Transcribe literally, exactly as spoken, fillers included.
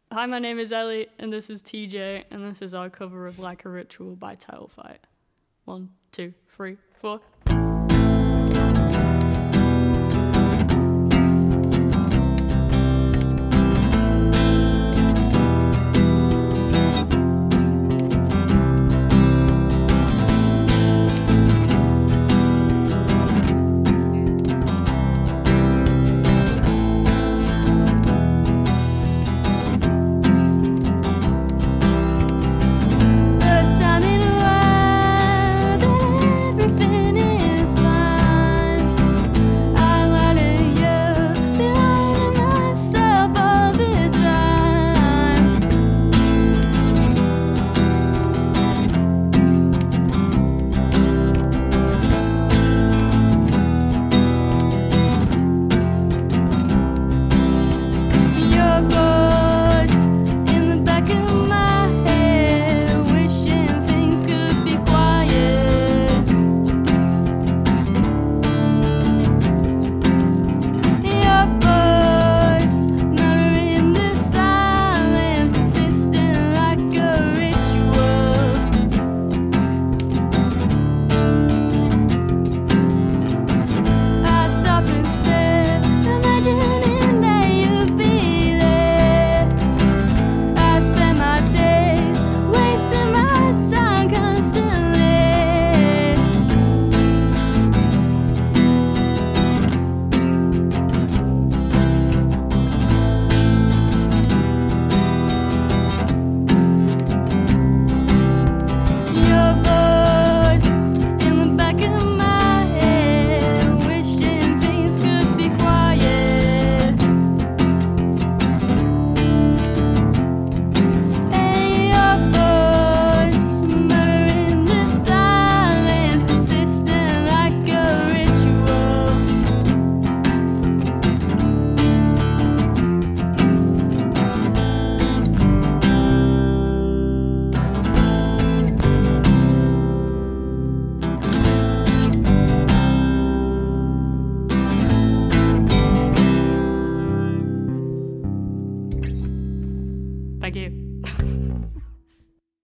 Hi, my name is Ellie, and this is T J, and this is our cover of Like a Ritual by Title Fight. One, two, three, four.